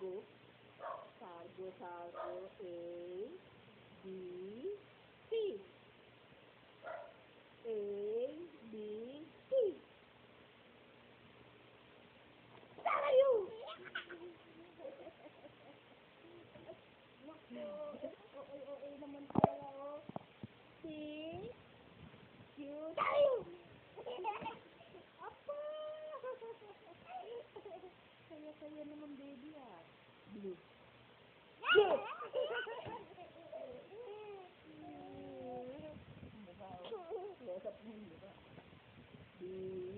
Sargo. Sargo, sargo. A, B, C. A, B, C. Tayo! Oo, naman talaga, oh. C, Q, tayo! Apa! Kaya naman, baby, ah. Blue. Blue! Close up mo, diba?